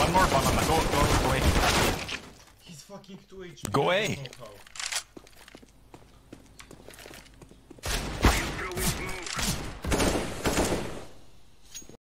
One more, go away. He's fucking 2 HP. Go away.